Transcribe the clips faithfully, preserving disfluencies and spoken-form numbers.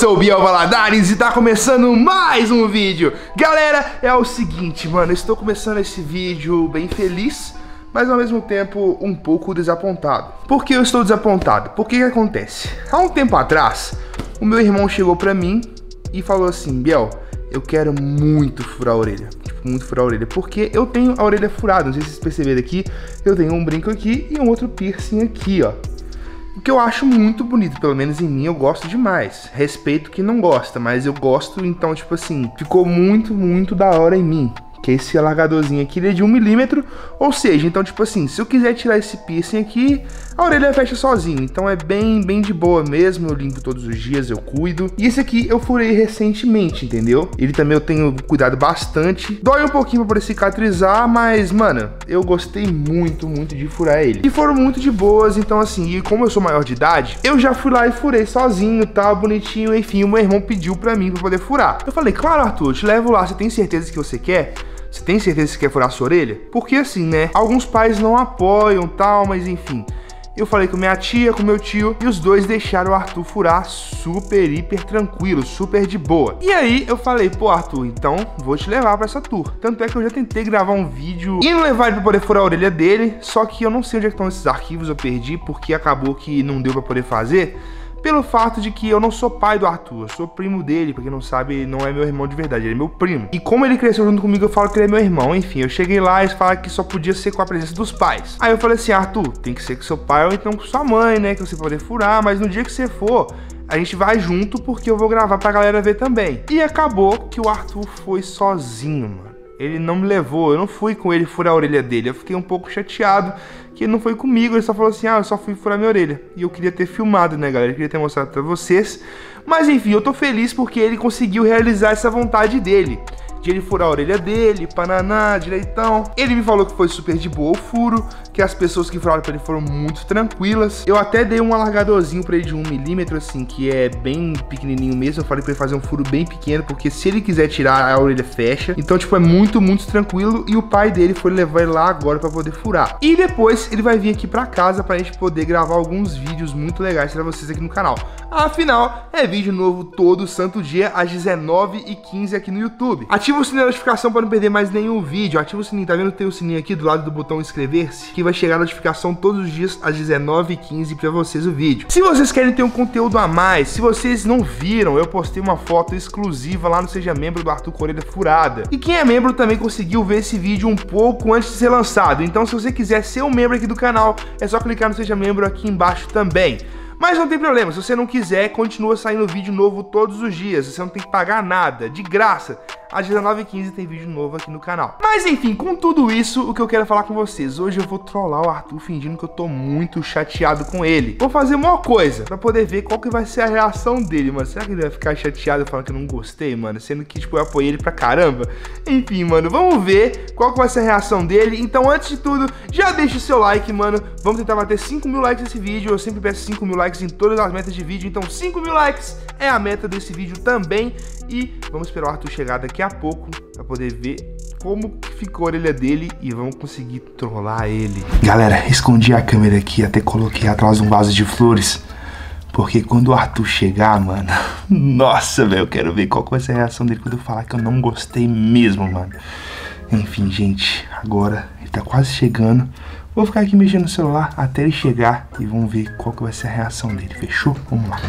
sou o Biel Valadares e tá começando mais um vídeo. Galera, é o seguinte, mano, eu estou começando esse vídeo bem feliz, mas ao mesmo tempo um pouco desapontado. Por que eu estou desapontado? Porque que acontece? Há um tempo atrás, o meu irmão chegou pra mim e falou assim: Biel, eu quero muito furar a orelha. Tipo, muito furar a orelha, porque eu tenho a orelha furada. Não sei se vocês perceberam aqui, eu tenho um brinco aqui e um outro piercing aqui, ó. O que eu acho muito bonito, pelo menos em mim, eu gosto demais. Respeito quem não gosta, mas eu gosto, então, tipo assim, ficou muito, muito da hora em mim. Que é esse alargadorzinho aqui, ele é de um milímetro, ou seja, então, tipo assim, se eu quiser tirar esse piercing aqui, a orelha fecha sozinho. Então é bem, bem de boa mesmo, eu limpo todos os dias, eu cuido. E esse aqui eu furei recentemente, entendeu? Ele também eu tenho cuidado bastante. Dói um pouquinho pra poder cicatrizar, mas, mano, eu gostei muito, muito de furar ele. E foram muito de boas, então assim, e como eu sou maior de idade, eu já fui lá e furei sozinho, tal, bonitinho, enfim, o meu irmão pediu pra mim pra poder furar. Eu falei, claro, Arthur, eu te levo lá, você tem certeza que você quer? Você tem certeza que você quer furar a sua orelha? Porque assim, né, alguns pais não apoiam, tal, mas enfim. Eu falei com minha tia, com meu tio, e os dois deixaram o Arthur furar super, hiper tranquilo, super de boa. E aí eu falei, pô, Arthur, então vou te levar pra essa tour. Tanto é que eu já tentei gravar um vídeo e não levar ele pra poder furar a orelha dele, só que eu não sei onde é que estão esses arquivos, eu perdi, porque acabou que não deu pra poder fazer. Pelo fato de que eu não sou pai do Arthur, eu sou primo dele, pra quem não sabe, não é meu irmão de verdade, ele é meu primo. E como ele cresceu junto comigo, eu falo que ele é meu irmão. Enfim, eu cheguei lá e eles falaram que só podia ser com a presença dos pais. Aí eu falei assim, Arthur, tem que ser com seu pai ou então com sua mãe, né, que você pode furar, mas no dia que você for, a gente vai junto porque eu vou gravar pra galera ver também. E acabou que o Arthur foi sozinho, mano. Ele não me levou, eu não fui com ele furar a orelha dele. Eu fiquei um pouco chateado que ele não foi comigo. Ele só falou assim, ah, eu só fui furar minha orelha. E eu queria ter filmado, né, galera? Eu queria ter mostrado pra vocês. Mas enfim, eu tô feliz porque ele conseguiu realizar essa vontade dele, de ele furar a orelha dele, pananá, direitão. Ele me falou que foi super de boa o furo, que as pessoas que furaram pra ele foram muito tranquilas. Eu até dei um alargadorzinho pra ele de um milímetro, assim, que é bem pequenininho mesmo. Eu falei pra ele fazer um furo bem pequeno, porque se ele quiser tirar, a orelha fecha. Então, tipo, é muito, muito tranquilo. E o pai dele foi levar ele lá agora pra poder furar. E depois ele vai vir aqui pra casa pra gente poder gravar alguns vídeos muito legais pra vocês aqui no canal. Afinal, é vídeo novo todo santo dia às dezenove e quinze aqui no YouTube. Ativa o sininho da notificação para não perder mais nenhum vídeo. Ativa o sininho, tá vendo? Tem o sininho aqui do lado do botão inscrever-se, que vai chegar a notificação todos os dias às dezenove e quinze para vocês o vídeo. Se vocês querem ter um conteúdo a mais, se vocês não viram, eu postei uma foto exclusiva lá no Seja Membro do Arthur com a orelha furada. E quem é membro também conseguiu ver esse vídeo um pouco antes de ser lançado. Então se você quiser ser um membro aqui do canal, é só clicar no Seja Membro aqui embaixo também. Mas não tem problema, se você não quiser, continua saindo vídeo novo todos os dias. Você não tem que pagar nada, de graça. Às dezenove e quinze tem vídeo novo aqui no canal. Mas enfim, com tudo isso, o que eu quero falar com vocês. Hoje eu vou trollar o Arthur fingindo que eu tô muito chateado com ele. Vou fazer uma coisa pra poder ver qual que vai ser a reação dele, mano. Será que ele vai ficar chateado falando que eu não gostei, mano? Sendo que, tipo, eu apoiei ele pra caramba. Enfim, mano, vamos ver qual que vai ser a reação dele. Então, antes de tudo, já deixa o seu like, mano. Vamos tentar bater cinco mil likes nesse vídeo. Eu sempre peço cinco mil likes em todas as metas de vídeo. Então, cinco mil likes é a meta desse vídeo também. E vamos esperar o Arthur chegar daqui a pouco pra poder ver como ficou a orelha dele e vamos conseguir trollar ele. Galera, escondi a câmera aqui, até coloquei atrás de um vaso de flores, porque quando o Arthur chegar, mano, nossa, velho, eu quero ver qual que vai ser a reação dele quando eu falar que eu não gostei mesmo, mano. Enfim, gente, agora ele tá quase chegando. Vou ficar aqui mexendo no celular até ele chegar e vamos ver qual que vai ser a reação dele, fechou? Vamos lá.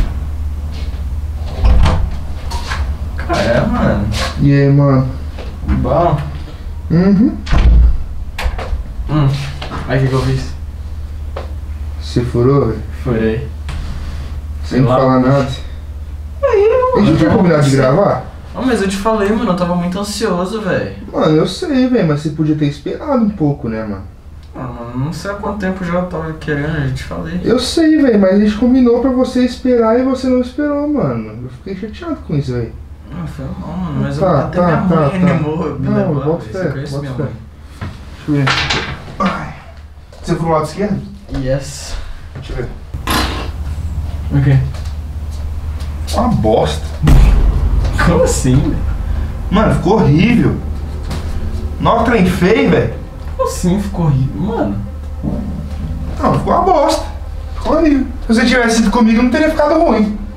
É, mano. E aí, mano? Bom? Uhum. Hum. Aí o que que eu fiz? Você furou, velho? Furei. Sem falar nada. Aí, mano. A gente tinha combinado de gravar? Oh, mas eu te falei, mano, eu tava muito ansioso, velho. Mano, eu sei, velho, mas você podia ter esperado um pouco, né, mano? Mano, não sei há quanto tempo já eu tava querendo, eu te falei. Eu sei, velho, mas a gente combinou pra você esperar e você não esperou, mano. Eu fiquei chateado com isso, velho. Não, foi mal, mano, mas Tá, eu, até tá, minha tá, mãe tá. animou, me Não, levou, bota velho. fé, Você conhece bota minha fé. mãe? Deixa eu ver. Ai. Você furou o lado esquerdo? Yes. Deixa eu ver. O quê? Uma bosta. Como assim, velho? Mano, ficou horrível. Nó trem feio, velho. Como assim ficou horrível? Mano. Não, ficou uma bosta. Ficou horrível. Se você tivesse ido comigo, não teria ficado ruim.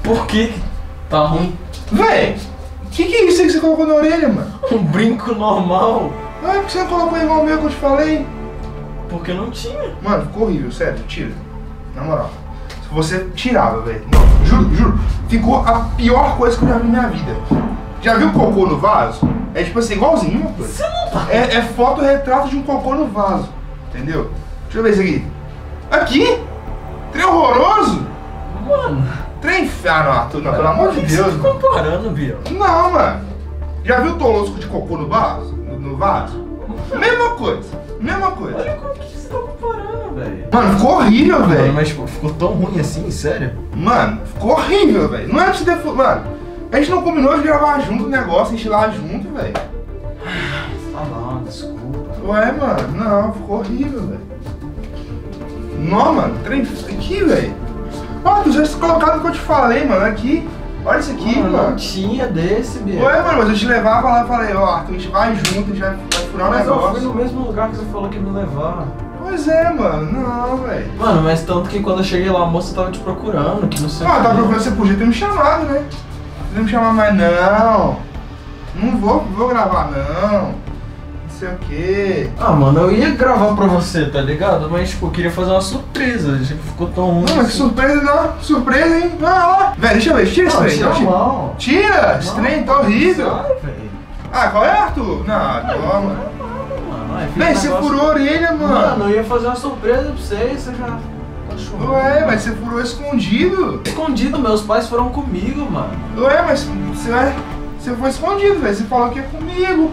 Por que tá ruim? Véi, que que é isso aí que você colocou na orelha, mano? Um brinco normal. Ah, por que você não colocou igual o meu que eu te falei? Porque não tinha. Mano, ficou horrível, sério, tira. Na moral. Se você tirava, velho. Não, juro, juro. Ficou a pior coisa que eu já vi na minha vida. Já viu cocô no vaso? É tipo assim, igualzinho uma coisa. Você não tá. É, é foto-retrato de um cocô no vaso. Entendeu? Deixa eu ver isso aqui. Aqui? Trem horroroso? Mano. Trem feio. Ah, não, Arthur, não, pelo amor de que Deus. Você tá comparando, Biel? Não, mano. Já viu o Tolosco de cocô no vaso? No, no vaso? Mesma coisa. Mesma coisa. Olha como que você tá comparando, velho. Mano, ficou horrível, velho. Mas tipo, ficou tão ruim assim, sério? Mano, ficou horrível, velho. Não é pra você ter... Mano, a gente não combinou de gravar junto o negócio, a gente lá junto, velho. Tá bom, desculpa. Ué, mano, não, ficou horrível, velho. Não, mano, trem aqui, velho. Ó, tu já colocado o que eu te falei, mano, aqui. Olha isso aqui, mano. mano. Não tinha desse, Biel. Ué, mano, mas eu te levava lá e falei, ó, Arthur, a gente vai junto, a gente vai, vai furar o Mas eu negócio. fui no mesmo lugar que você falou que ia me levar. Pois é, mano, não, velho. Mano, mas tanto que quando eu cheguei lá, a moça tava te procurando, que não sei o Ah, que. tava procurando, você podia ter me chamado, né? Você não me chamar mais, não. Não vou, vou gravar, não. Não sei o quê. Ah, mano, eu ia gravar pra você, tá ligado? Mas, tipo, eu queria fazer uma surpresa. Tipo, ficou tão ruim. Não, mas que assim. surpresa, não. Surpresa, hein? Vai lá. Velho, deixa eu ver, tira esse Não, trem. tira a Tira, mão. tira esse trem, tá horrível. Sai, velho. Ah, qual é, Arthur? Não, não, mano. Mano, aí fica Véi, um você negócio- furou a orelha, mano. Mano, eu ia fazer uma surpresa pra você e você já... tá chorando. Ué, mas você furou escondido. Escondido, meus pais foram comigo, mano. Ué, mas você vai... Você foi escondido, velho. Você falou que ia comigo.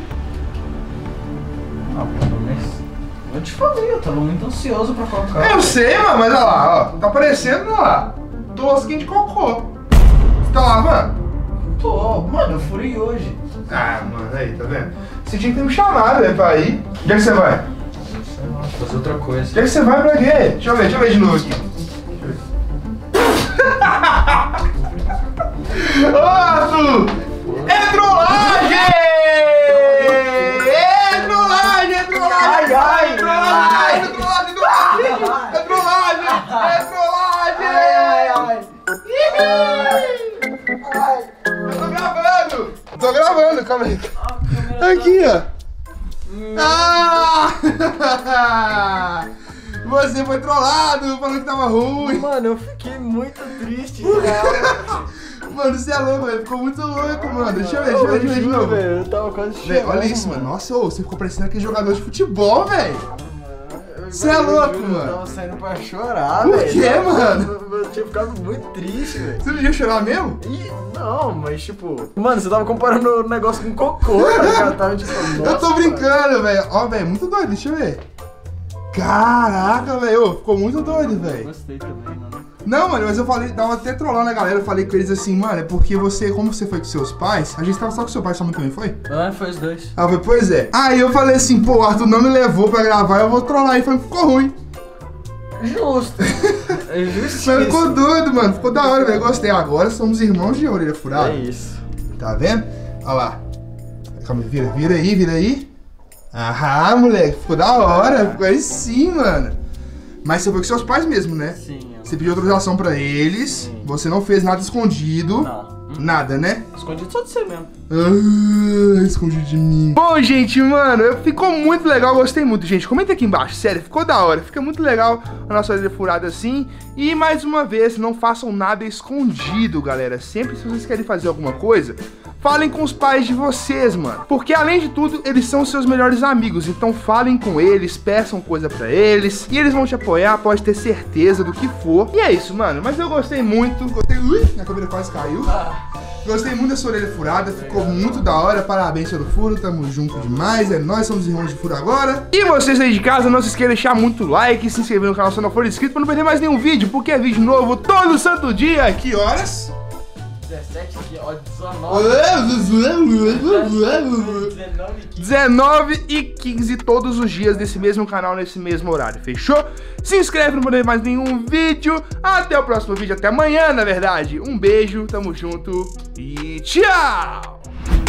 Ah, mano, mas... Eu te falei, eu tava muito ansioso pra colocar. Eu sei, mano, mas olha lá, ó. Tá aparecendo lá. Tosquinho de cocô. Você tá lavando? Tô, mano, eu furei hoje. Ah, mano, aí, tá vendo? Você tinha que ter me chamado, né, pra ir. Onde é que você vai? Sei lá, fazer outra coisa. Onde é que você vai pra quê? Deixa eu ver, deixa eu ver de novo aqui. Ô, Arthur! É trollagem! É trollagem, é trollagem! Ai, ai, é trollagem, é trollagem, é trollagem! É trollagem, é trollagem! Ai, ai, Ai, eu tô gravando! Tô gravando, calma aí. ai. Aqui, ó. Ah! Você foi trollado, falou que tava ruim. Mano, eu fiquei muito triste, cara. Mano, você é louco, velho. Ficou muito louco, mano. Deixa eu ver, deixa eu ver, deixa eu ver de novo. velho, eu tava quase Véi, olha isso, mano. Nossa, ô, você ficou parecendo aquele jogador de futebol, velho. Você é louco, Eu mano. tava saindo pra chorar, Por velho. quê, Nossa, mano? Eu, eu tinha ficado muito triste, velho. Você não ia chorar mesmo? Ih, não, mas tipo... Mano, você tava comparando o negócio com cocô, tá ligado? Tava tipo, nossa, Eu tô brincando, velho. Ó, velho, muito doido. Deixa eu ver. Caraca, velho. Ô, ficou muito doido, mano. velho. Gostei também, mano. Não, mano, mas eu falei, tava até trollando a galera, eu falei com eles assim, mano, é porque você, como você foi com seus pais, a gente tava só com seu pai, sua mãe também foi? Ah, foi os dois. Ah, foi, pois é. Aí eu falei assim, pô, o Arthur não me levou pra gravar, eu vou trollar. E falei, ficou ruim. Justo. É Mas justíssimo. ficou doido, mano, ficou da hora, velho, gostei. Agora somos irmãos de orelha furada. É isso. Tá vendo? Olha lá. Calma aí, vira, vira aí, vira aí. Ah, moleque, ficou da hora, ficou aí sim, mano. Mas você foi com seus pais mesmo, né? Sim, eu... Você pediu autorização pra eles, Sim. você não fez nada escondido. Não. Nada, né? Escondido só de você mesmo. Ah, escondido de mim. Bom, gente, mano, ficou muito legal, gostei muito, gente. Comenta aqui embaixo, sério, ficou da hora. Fica muito legal a nossa orelha furada assim. E mais uma vez, não façam nada escondido, galera. Sempre se vocês querem fazer alguma coisa, falem com os pais de vocês, mano. Porque além de tudo, eles são seus melhores amigos. Então falem com eles, peçam coisa pra eles. E eles vão te apoiar, pode ter certeza do que for. E é isso, mano. Mas eu gostei muito. Gostei. Ui, minha câmera quase caiu. Gostei muito da sua orelha furada. Ficou muito da hora. Parabéns pelo furo. Tamo junto demais. É nós, somos irmãos de furo agora. E vocês aí de casa, não se esqueçam de deixar muito like, se inscrever no canal se não for inscrito, pra não perder mais nenhum vídeo. Porque é vídeo novo todo santo dia. Que horas? dezessete aqui, ó, dezenove e quinze todos os dias nesse mesmo canal, nesse mesmo horário, fechou? Se inscreve pra não perder mais nenhum vídeo. Até o próximo vídeo, até amanhã, na verdade. Um beijo, tamo junto e tchau!